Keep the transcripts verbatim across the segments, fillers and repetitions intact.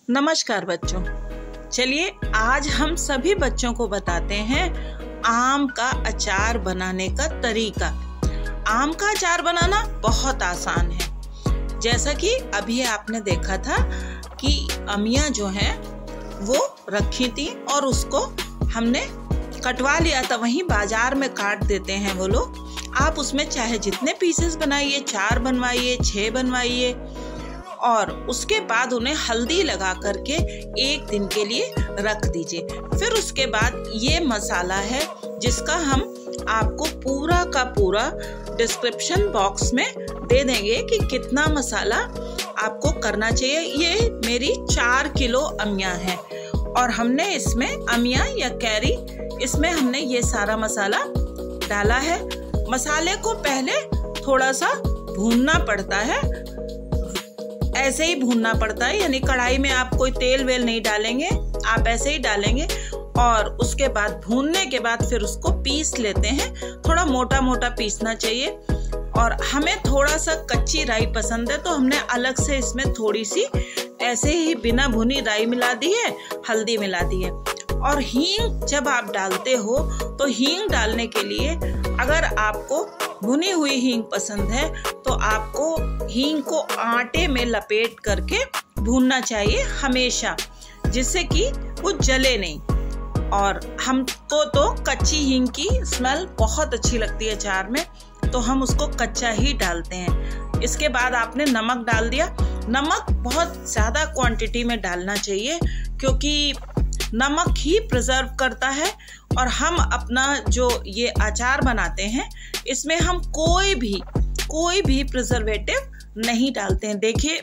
नमस्कार बच्चों, चलिए आज हम सभी बच्चों को बताते हैं आम का अचार बनाने का तरीका। आम का अचार बनाना बहुत आसान है। जैसा कि अभी आपने देखा था कि अमियाँ जो हैं वो रखी थी और उसको हमने कटवा लिया था, वहीं बाजार में काट देते हैं वो लोग। आप उसमें चाहे जितने पीसेस बनाइए, चार बनवाइए, छः बनवाइए, और उसके बाद उन्हें हल्दी लगा करके एक दिन के लिए रख दीजिए। फिर उसके बाद ये मसाला है जिसका हम आपको पूरा का पूरा डिस्क्रिप्शन बॉक्स में दे देंगे कि कितना मसाला आपको करना चाहिए। ये मेरी चार किलो अमिया है और हमने इसमें अमिया या कैरी, इसमें हमने ये सारा मसाला डाला है। मसाले को पहले थोड़ा सा भूनना पड़ता है, ऐसे ही भूनना पड़ता है, यानी कढ़ाई में आप कोई तेल वेल नहीं डालेंगे, आप ऐसे ही डालेंगे और उसके बाद भूनने के बाद फिर उसको पीस लेते हैं। थोड़ा मोटा मोटा पीसना चाहिए। और हमें थोड़ा सा कच्ची राई पसंद है तो हमने अलग से इसमें थोड़ी सी ऐसे ही बिना भुनी राई मिला दी है, हल्दी मिला दी है। और हींग जब आप डालते हो तो हींग डालने के लिए अगर आपको भुनी हुई हींग पसंद है तो आपको हींग को आटे में लपेट करके भूनना चाहिए हमेशा, जिससे कि वो जले नहीं। और हमको तो कच्ची हींग की स्मेल बहुत अच्छी लगती है अचार में, तो हम उसको कच्चा ही डालते हैं। इसके बाद आपने नमक डाल दिया। नमक बहुत ज़्यादा क्वांटिटी में डालना चाहिए क्योंकि नमक ही प्रिजर्व करता है। और हम अपना जो ये अचार बनाते हैं इसमें हम कोई भी कोई भी प्रिजर्वेटिव नहीं डालते हैं। देखिए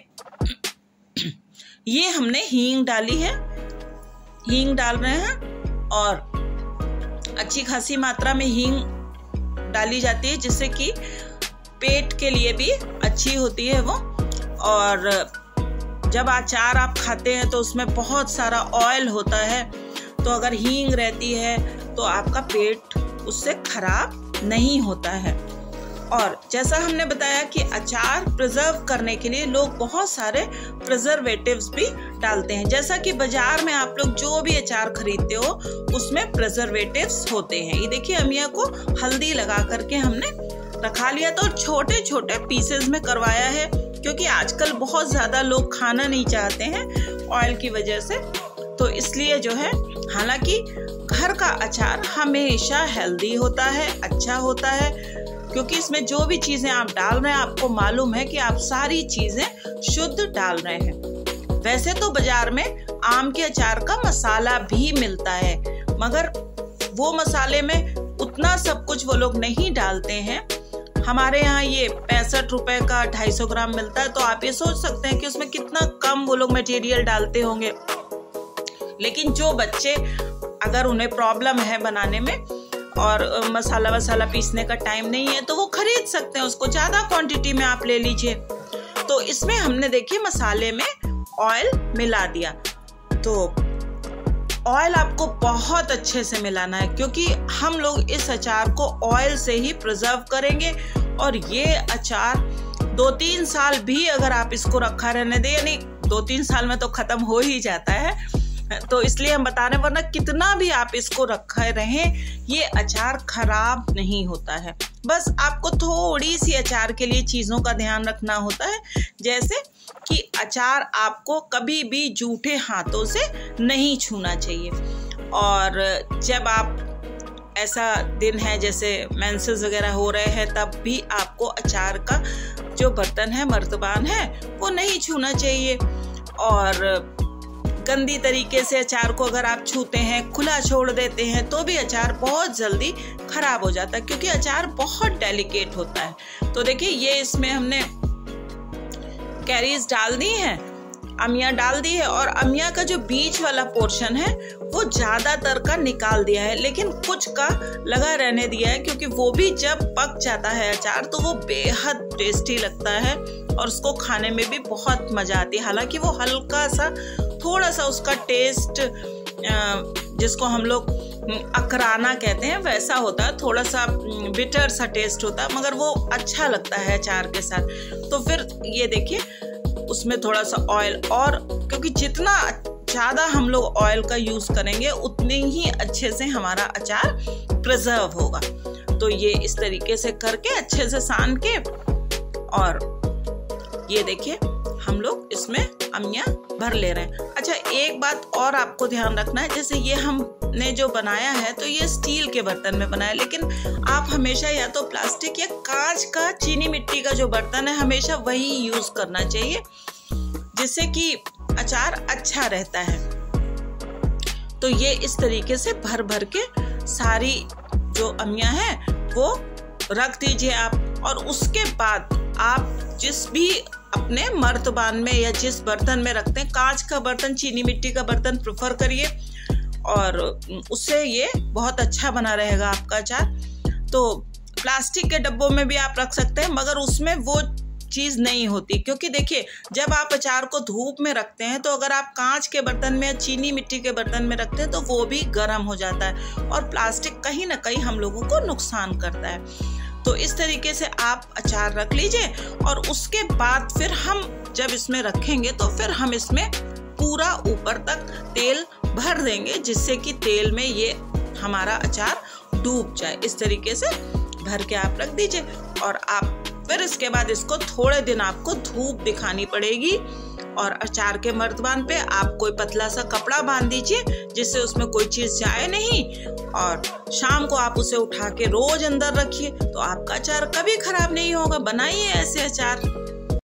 ये हमने हींग डाली है, हींग डाल रहे हैं और अच्छी खासी मात्रा में हींग डाली जाती है जिससे कि पेट के लिए भी अच्छी होती है वो। और जब अचार आप खाते हैं तो उसमें बहुत सारा ऑयल होता है, तो अगर हींग रहती है तो आपका पेट उससे खराब नहीं होता है। और जैसा हमने बताया कि अचार प्रिजर्व करने के लिए लोग बहुत सारे प्रिजर्वेटिव्स भी डालते हैं। जैसा कि बाजार में आप लोग जो भी अचार खरीदते हो उसमें प्रिजर्वेटिव्स होते हैं। ये देखिए अमिया को हल्दी लगा करके हमने रखा लिया था और छोटे छोटे पीसेस में करवाया है क्योंकि आजकल बहुत ज़्यादा लोग खाना नहीं चाहते हैं ऑयल की वजह से, तो इसलिए जो है, हालांकि घर का अचार हमेशा हेल्दी होता है, अच्छा होता है, क्योंकि इसमें जो भी चीज़ें आप डाल रहे हैं आपको मालूम है कि आप सारी चीज़ें शुद्ध डाल रहे हैं। वैसे तो बाजार में आम के अचार का मसाला भी मिलता है, मगर वो मसाले में उतना सब कुछ वो लोग नहीं डालते हैं। हमारे यहाँ ये पैंसठ रुपए का ढाई सौ ग्राम मिलता है, तो आप ये सोच सकते हैं कि उसमें कितना कम वो लोग मटेरियल डालते होंगे। लेकिन जो बच्चे, अगर उन्हें प्रॉब्लम है बनाने में और मसाला वसाला पीसने का टाइम नहीं है तो वो खरीद सकते हैं, उसको ज़्यादा क्वांटिटी में आप ले लीजिए। तो इसमें हमने देखिए मसाले में ऑयल मिला दिया। तो ऑयल आपको बहुत अच्छे से मिलाना है क्योंकि हम लोग इस अचार को ऑयल से ही प्रिजर्व करेंगे। और ये अचार दो तीन साल भी अगर आप इसको रखा रहने दें, यानी दो तीन साल में तो ख़त्म हो ही जाता है, तो इसलिए हम बता रहे हैं, वरना कितना भी आप इसको रखे रहें ये अचार खराब नहीं होता है। बस आपको थोड़ी सी अचार के लिए चीज़ों का ध्यान रखना होता है, जैसे कि अचार आपको कभी भी जूठे हाथों से नहीं छूना चाहिए। और जब आप, ऐसा दिन है जैसे मेंसेस वगैरह हो रहे हैं, तब भी आपको अचार का जो बर्तन है, मर्तबान है, वो नहीं छूना चाहिए। और गंदी तरीके से अचार को अगर आप छूते हैं, खुला छोड़ देते हैं, तो भी अचार बहुत जल्दी खराब हो जाता है क्योंकि अचार बहुत डेलिकेट होता है। तो देखिए ये इसमें हमने कैरीज डाल दी हैं, अमिया डाल दी है, और अमिया का जो बीच वाला पोर्शन है वो ज़्यादातर का निकाल दिया है, लेकिन कुछ का लगा रहने दिया है क्योंकि वो भी जब पक जाता है अचार तो वो बेहद टेस्टी लगता है और उसको खाने में भी बहुत मज़ा आती है। हालांकि वो हल्का सा, थोड़ा सा उसका टेस्ट, जिसको हम लोग अकराना कहते हैं, वैसा होता है, थोड़ा सा बिटर सा टेस्ट होता है, मगर वो अच्छा लगता है अचार के साथ। तो फिर ये देखिए उसमें थोड़ा सा ऑयल, और क्योंकि जितना ज़्यादा हम लोग ऑयल का यूज़ करेंगे उतने ही अच्छे से हमारा अचार प्रिजर्व होगा। तो ये इस तरीके से करके अच्छे से सान के, और ये देखिए हम लोग इसमें अमिया भर ले रहे हैं। अच्छा, एक बात और आपको ध्यान रखना है, जैसे ये हमने जो बनाया है तो ये स्टील के बर्तन में बनाया, लेकिन आप हमेशा या तो प्लास्टिक या कांच का, चीनी मिट्टी का जो बर्तन है हमेशा वही यूज करना चाहिए, जिससे कि अचार अच्छा रहता है। तो ये इस तरीके से भर भर के सारी जो अमिया है वो रख दीजिए आप, और उसके बाद आप जिस भी अपने मर्तबान में या जिस बर्तन में रखते हैं, कांच का बर्तन, चीनी मिट्टी का बर्तन प्रेफर करिए, और उससे ये बहुत अच्छा बना रहेगा आपका अचार। तो प्लास्टिक के डब्बों में भी आप रख सकते हैं, मगर उसमें वो चीज़ नहीं होती, क्योंकि देखिए जब आप अचार को धूप में रखते हैं तो अगर आप कांच के बर्तन में या चीनी मिट्टी के बर्तन में रखते हैं तो वो भी गर्म हो जाता है, और प्लास्टिक कहीं ना कहीं हम लोगों को नुकसान करता है। तो इस तरीके से आप अचार रख लीजिए, और उसके बाद फिर हम जब इसमें रखेंगे तो फिर हम इसमें पूरा ऊपर तक तेल भर देंगे, जिससे कि तेल में ये हमारा अचार डूब जाए। इस तरीके से भर के आप रख दीजिए, और आप फिर इसके बाद इसको थोड़े दिन आपको धूप दिखानी पड़ेगी, और अचार के मर्तबान पे आप कोई पतला सा कपड़ा बांध दीजिए जिससे उसमें कोई चीज़ जाए नहीं, और शाम को आप उसे उठा के रोज अंदर रखिए, तो आपका अचार कभी खराब नहीं होगा। बनाइए ऐसे अचार।